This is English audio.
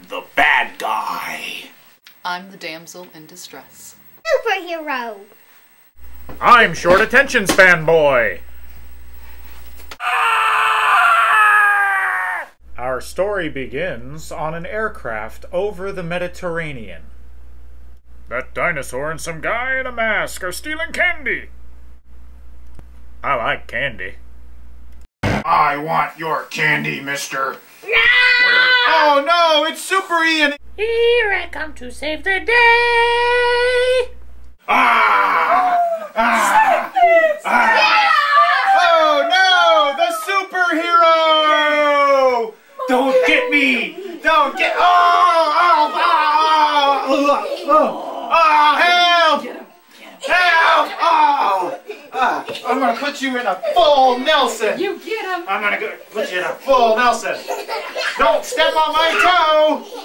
the bad guy. I'm the damsel in distress. Superhero. I'm short attention span boy. Our story begins on an aircraft over the Mediterranean. That dinosaur and some guy in a mask are stealing candy. I like candy. I want your candy, mister. Oh no, it's Super Iain! Here I come to save the day! Ah! Ah! Ah! Oh no, the superhero! Don't get me! Don't get... Oh! Oh! Oh! Oh! Oh! Help! Help! Oh! I'm gonna put you in a full Nelson. You get him! I'm gonna put you in a full Nelson. Don't step on my toe!